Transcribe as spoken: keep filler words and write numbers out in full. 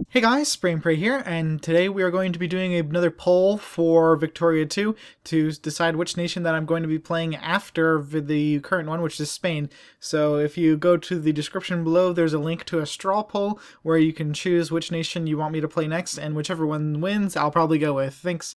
Hey guys, Spray and Pray here, and today we are going to be doing another poll for Victoria two to decide which nation that I'm going to be playing after the current one, which is Spain. So if you go to the description below, there's a link to a straw poll where you can choose which nation you want me to play next, and whichever one wins, I'll probably go with. Thanks.